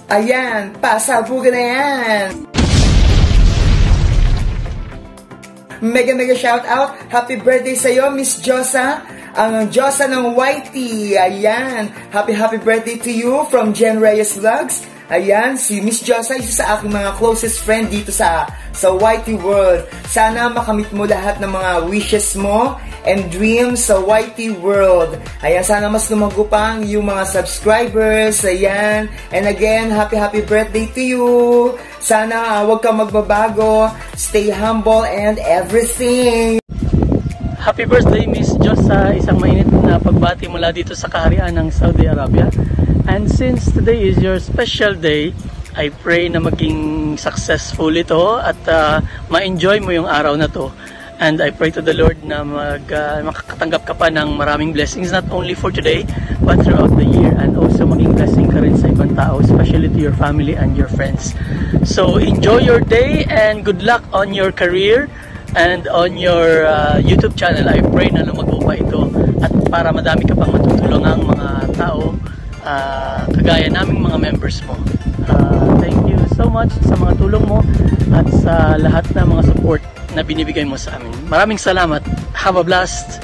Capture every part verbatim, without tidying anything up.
Ayan, pasabugan na yan! Mega mega shout out! Happy birthday sa'yo, Miss Josa! Ang Josa ng Whitey! Ayan! Happy happy birthday to you from Jen Reyes Vlogs! Ayan, si Miss Josa, isa sa aking mga closest friend dito sa sa Whitey World. Sana makamit mo lahat ng mga wishes mo and dreams sa Whitey World. Ayan, sana mas lumago pang yung mga subscribers. Ayan, and again, happy happy birthday to you. Sana uh, huwag kang magbabago. Stay humble and everything. Happy birthday, Miss Josa. Isang mainit na pagbati mula dito sa kaharian ng Saudi Arabia. And since today is your special day, I pray na maging successful ito at uh, ma-enjoy mo yung araw na to. And I pray to the Lord na mag, uh, makakatanggap ka pa ng maraming blessings, not only for today, but throughout the year. And also maging blessing ka rin sa ibang tao, especially to your family and your friends. So enjoy your day and good luck on your career and on your uh, YouTube channel. I pray na lumago pa ito at para madami ka pang matutulungang mga tao Uh, kagaya naming mga members mo. Uh, thank you so much sa mga tulong mo at sa lahat ng mga support na binibigay mo sa amin. Maraming salamat. Have a blast!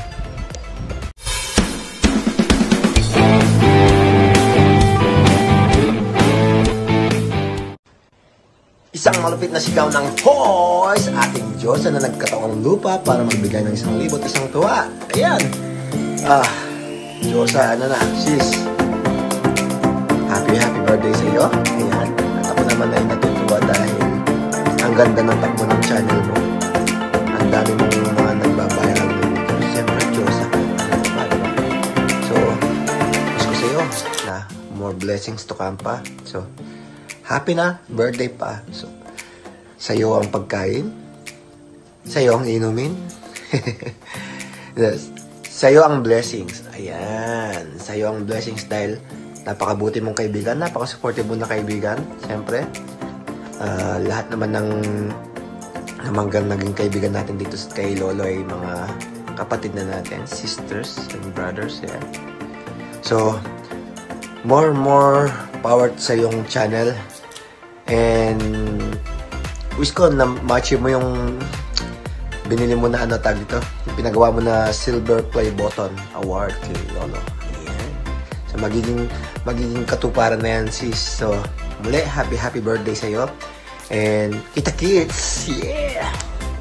Isang malupit na sigaw ng horse, ating Diyos na nagkataong lupa para magbigay ng isang libot isang tuwa. Ayan! Ah, Diyos, ano na, sis. Happy, happy birthday sa iyo. Ayan. At ako naman ay natutuwa dahil ang ganda ng takbo ng channel mo. Ang dami mong mga nagbabayaran ng video. Siyempre, Diyos. So, wish ko sa iyo na more blessings to come pa. So, happy na. Birthday pa. So, sa iyo ang pagkain. Sa iyo ang inumin. Yes. Sa iyo ang blessings. Ayan. Sa iyo ang blessings dahil napakabuti mong kaibigan, napaka-supportive mo na kaibigan, siyempre. Uh, lahat naman ng namanggang naging kaibigan natin dito kay Lolo ay mga kapatid na natin, sisters and brothers. Yeah. So, more more power sa yung channel. And wish ko na match mo yung binili mo na ano tag dito, yung pinagawa mo na silver play button award kay Lolo. So, magiging, magiging katuparan na yan, sis. So, muli, happy, happy birthday sa'yo. And, kita-kits! Yeah!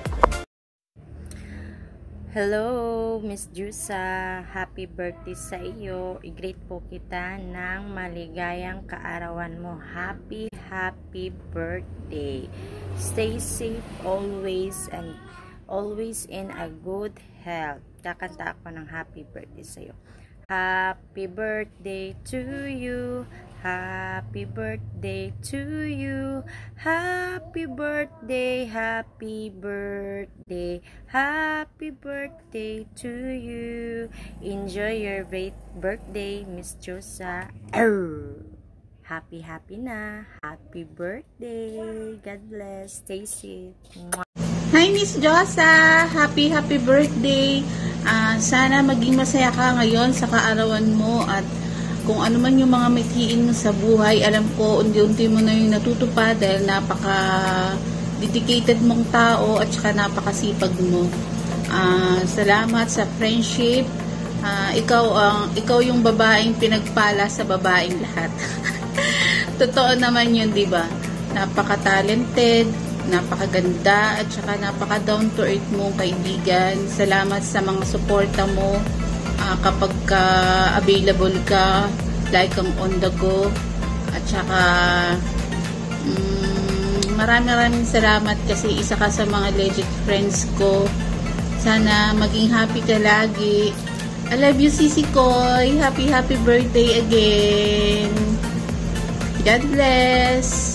Hello, Miss Jusa. Happy birthday sa iyo. I-greet po kita ng maligayang kaarawan mo. Happy, happy birthday. Stay safe always and always in a good health. Kakanta ako ng happy birthday sa iyo. Happy birthday to you. Happy birthday to you. Happy birthday, happy birthday. Happy birthday to you. Enjoy your great birthday, Miss Josa. Arr! Happy, happy na. Happy birthday. God bless. Stay safe. Hi, Miss Josa! Happy, happy birthday! Uh, sana maging masaya ka ngayon sa kaarawan mo at kung ano man yung mga mithiin mo sa buhay, alam ko unti-unti mo na yung natutupad dahil napaka-dedicated mong tao at saka napakasipag mo. Uh, salamat sa friendship. Uh, ikaw, ang uh, ikaw yung babaeng pinagpala sa babaeng lahat. Totoo naman yun, di ba? Napaka-talented, napakaganda at saka napaka down to earth mong kaibigan. Salamat sa mga suporta mo uh, kapag ka available ka, like ang on the go at saka um, maraming maraming salamat kasi isa ka sa mga legit friends ko. Sana maging happy ka lagi. I love you, Sisi Koy. Happy happy birthday again. God bless.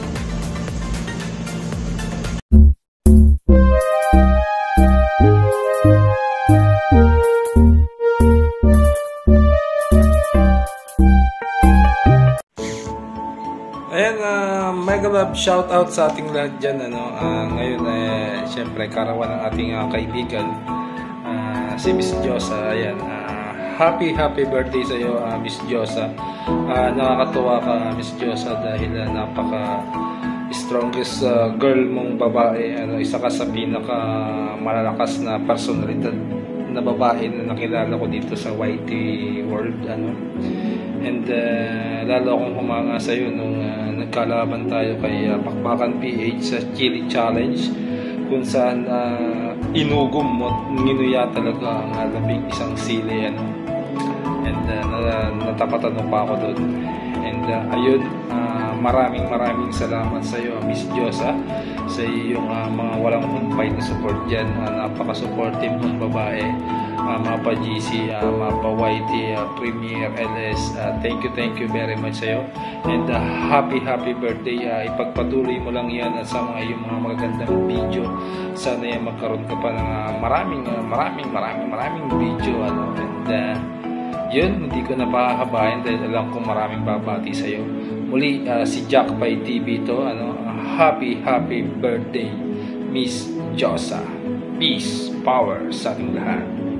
Ayan, uh, mega love shout out sa ating lahat dyan. Ano? Uh, ngayon, eh, syempre, karawan ng ating uh, kaibigan, uh, si Miss Josa. Ayan, uh, happy, happy birthday sa iyo, uh, Miss Josa. Uh, nakakatuwa ka, Miss Josa, dahil uh, napaka strongest uh, girl mong babae. Ano, isa ka sa pinaka malalakas na personalidad na babae na nakilala ko dito sa Y T world. Ano. And uh, lalo akong humanga sa iyo nung uh, nagkalaban tayo kay uh, Pakbakan P H sa Chili Challenge, kung saan uh, inugom mo, nginuya talaga ang uh, labing isang sili. Ano. And uh, natapatan mo pa ako doon. And uh, ayun, uh, maraming maraming salamat sa iyo, Miss Josa, sa iyong uh, mga walang humpay na support dyan. Uh, napaka-supportive mong babae, uh, mga pa-G C, uh, mga pa-Y T, uh, Premier, L S. Uh, thank you, thank you very much sa iyo. And uh, happy, happy birthday. Uh, ipagpatuloy mo lang yan at sa mga iyong mga magagandang video. Sana yan magkaroon ka pa ng uh, maraming, uh, maraming, maraming, maraming video. Ano. And uh, yun, hindi ko na pahahabayan dahil alam kong maraming babati sa iyo. Muli, uh, si Jack Pay T V to, ano, happy, happy birthday, Miss Josa. Peace, power sa ating lahat.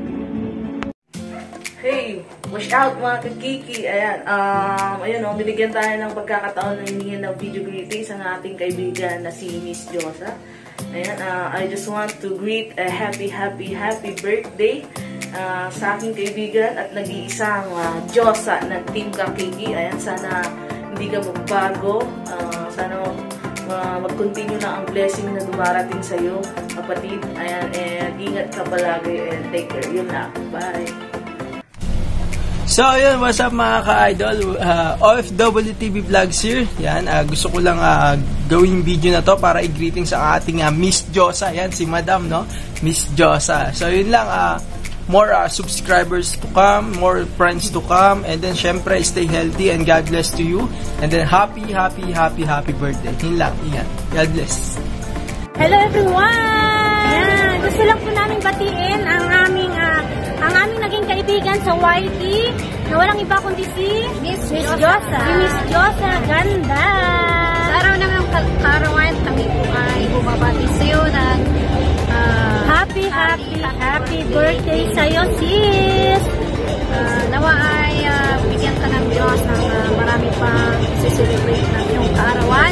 Hey, watch out mga kakiki. Ayan, um, ayun o, binigyan tayo ng pagkakataon na hingin ng video greetings ang ating kaibigan na si Miss Josa. Ayan, uh, I just want to greet a happy, happy, happy birthday Uh, sa aking kaibigan at nag-iisang uh, Josa ng Team Kakiki. Ayan, sana hindi ka magbago. Uh, sana uh, mag-continue na ang blessing na dumarating sa iyo, kapatid. Ayan, and ingat ka palagi and take care. Yun na. Bye. So, yun, what's up mga ka-idol? Uh, O F W T V Vlogs here. Yan, uh, gusto ko lang uh, gawing video na to para i-greeting sa ating uh, Miss Josa. Yan, si Madam, no? Miss Josa. So, yun lang, uh, more uh, subscribers to come, more friends to come, and then syempre stay healthy and God bless to you. And then happy, happy, happy, happy birthday. Yun lang, ingat. God bless. Hello everyone! Yan, gusto lang po namin batiin ang aming uh, ang aming naging kaibigan sa Y T na walang iba kundi si Miss Josa. Si Miss Josa, ganda! Sa araw naman ng kaarawan, kami po ay bumabati sa iyo ng uh, happy, happy, happy birthday sa'yo, sis! Uh, nawa ay uh, bigyan ka ng Diyos ng uh, marami pang celebrate ng iyong kaarawan.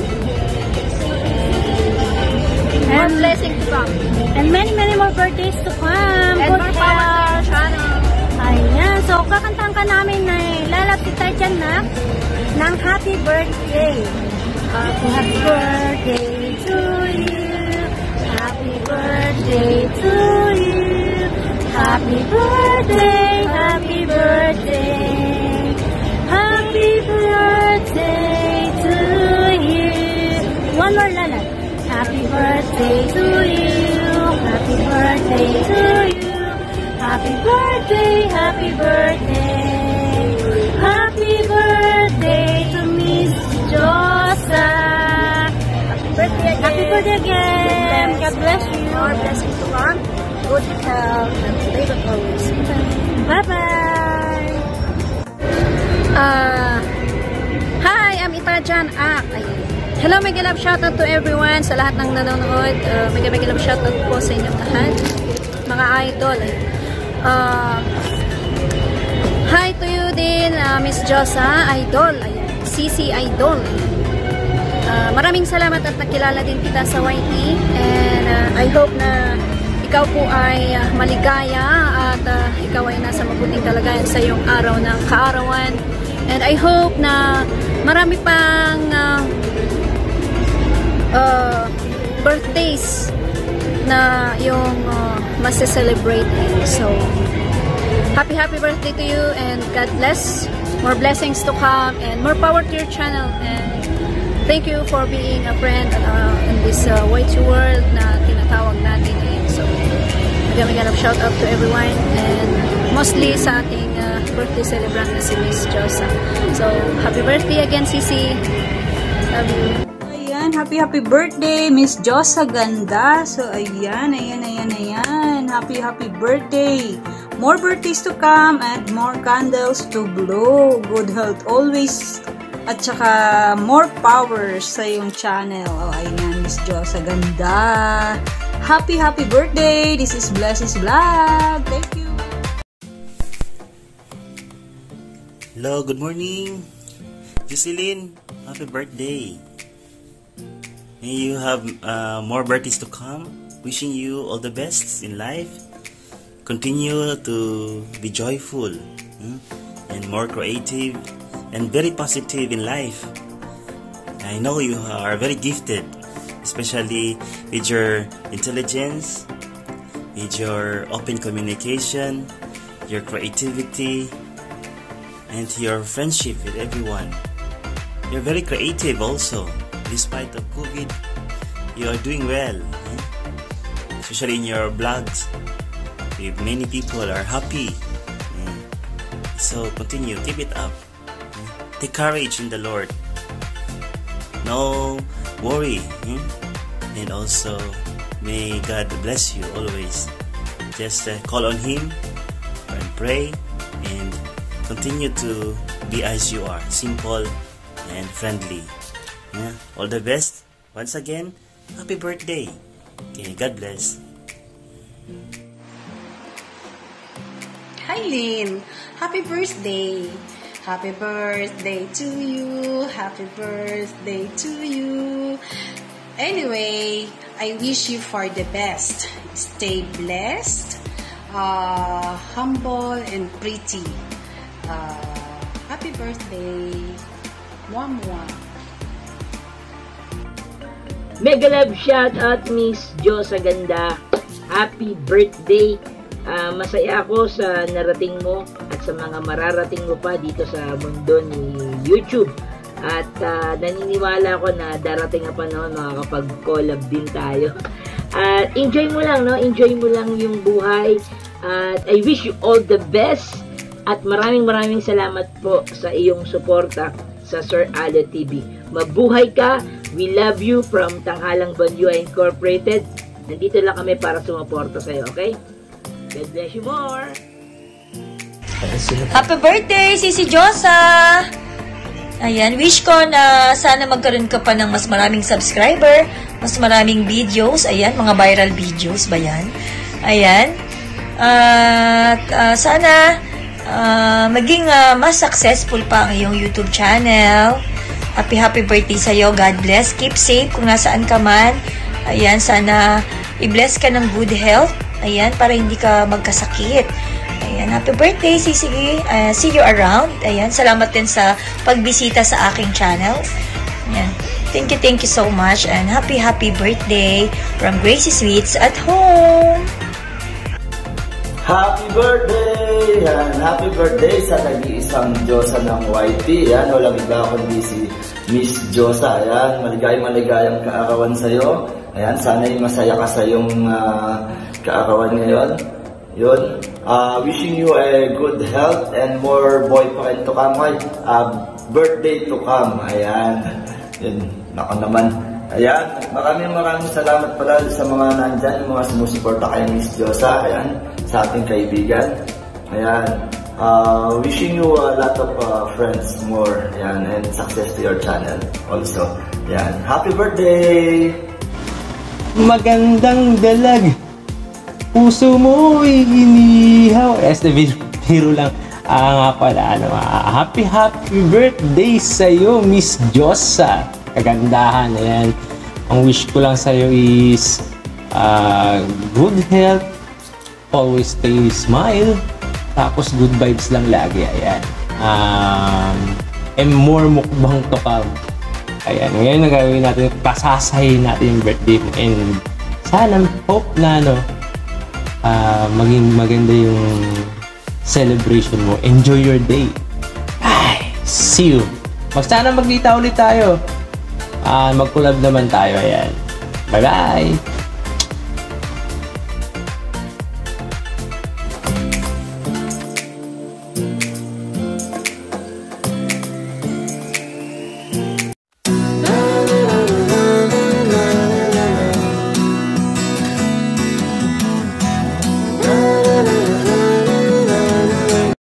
And, and more blessing to come. And many, many more birthdays to come. And Good more power to your channel. Ayan. So, kakantahan ka namin na lalapit tayo dyan na ng happy birthday. Happy, happy birthday to you. Happy birthday to you. Happy birthday, happy birthday. Happy birthday to you. One more, Lala. Happy birthday to you. Happy birthday to you. Happy birthday, happy birthday. Happy birthday to Miss Josa. Happy birthday again. Happy birthday again. God bless you. More blessings to come. Good health and favor always. Bye-bye. Uh, hi, I'm Itajan Ak. Hello, mega love shoutout to everyone sa lahat ng nanonood. Uh, mega mega love shoutout po sa inyong lahat. Mga idol. Uh, hi to you din, uh, Miss Josa, idol. Ayan. C C Idol. Uh, maraming salamat at nakilala din kita sa Y T. And uh, I hope na ikaw po ay uh, maligaya at uh, ikaw ay nasa mabuting kalagayan sa iyong araw ng kaarawan. And I hope na marami pang uh, uh, birthdays na yung uh, masiselebrate. So, happy happy birthday to you and God bless. More blessings to come and more power to your channel. And thank you for being a friend uh, in this uh, Y T world na tinatawag natin. And so, magamig love shout out to everyone and mostly sa ating uh, birthday celebrant na si Miss Josa. So, happy birthday again, Sisi. Love you. Ayan, happy happy birthday, Miss Josa Ganda. So, ayan, ayan, ayan, ayan. Happy happy birthday. More birthdays to come and more candles to blow. Good health always. At saka more power sa iyong channel. Oh, ayan, Miss Josa Ganda. Happy happy birthday. This is Blessings Vlog. Thank you. Hello, good morning. Jocelyn, happy birthday. May you have uh, more birthdays to come. Wishing you all the best in life. Continue to be joyful hmm? and more creative and very positive in life. I know you are very gifted, especially with your intelligence, with your open communication, your creativity, and your friendship with everyone. You're very creative also. Despite of COVID, you are doing well, eh? Especially in your blogs. If many people are happy. Eh? So continue, keep it up. Eh? Take courage in the Lord. No worry. Eh? And also, may God bless you always. Just uh, call on Him and pray and continue to be as you are, simple and friendly. Yeah. All the best. Once again, happy birthday. Okay, God bless. Hi Lynn, happy birthday. Happy birthday to you. Happy birthday to you. Anyway, I wish you for the best. Stay blessed, uh, humble and pretty. Uh, happy birthday. Mwah mwah. Mega love shout out Miss Josa Ganda. Happy birthday. Uh, masaya ako sa narating mo at sa mga mararating mo pa dito sa mundo ni YouTube. At uh, naniniwala ako na darating ang panahon makakapag-collab din tayo. At uh, enjoy mo lang, no? Enjoy mo lang yung buhay. At uh, I wish you all the best. At maraming maraming salamat po sa iyong suporta sa Sir Ale T V. Mabuhay ka. We love you from Tanghalang Banyo Incorporated. Nandito lang kami para sumuporta sa iyo, okay? God bless you more. Happy birthday, Sisi Josa! Ayan, wish ko na sana magkaroon ka pa ng mas maraming subscriber, mas maraming videos. Ayan, mga viral videos ba yan? Ayan. At uh, sana Uh, maging uh, mas successful pa ang iyong YouTube channel. Happy happy birthday sa iyo. God bless. Keep safe kung nasaan ka man. Ayan, sana i-bless ka ng good health. Ayan, para hindi ka magkasakit. Ayan, happy birthday. See, see, uh, see you around. Ayan, salamat din sa pagbisita sa aking channel. Ayan. Thank you, thank you so much. And happy happy birthday from Gracie Sweets at home. Happy birthday! Yan, happy birthday sa nag-iisang Diyosa ng Y T. Yan, walang iba kundi si Miss Josa. Ayan, maligayang maligayang kaarawan sa'yo. Ayan, sana'y masaya ka sa iyong uh, kaarawan ngayon. Yun, uh, wishing you a good health and more boyfriend to come. Uh, birthday to come. Ayan, yun, nako naman. Ayan, maraming maraming salamat pala sa mga nandyan, mga sumusuporta kay Miss Josa. Ayan, sa ating kaibigan. Ayan, uh, wishing you a lot of uh, friends more. Ayan, and success to your channel also. Ayan, happy birthday! Magandang dalag, puso mo'y inihaw. S the biro lang. Ah, nga pala, ano, ah, happy happy birthday sa'yo, Miss Josa. Kagandahan, ayan. Ang wish ko lang sa'yo is uh, good health, always stay smile, tapos good vibes lang lagi, ayan. Um, and more mukbang to come. Ayan, ngayon na gagawin natin, pasasahin natin yung birthday mo. And sana, hope na, ano, uh, maging maganda yung celebration mo. Enjoy your day. Bye! See you! Mag sana magkita ulit tayo. Uh, mag-collab naman tayo, ayan. Bye-bye!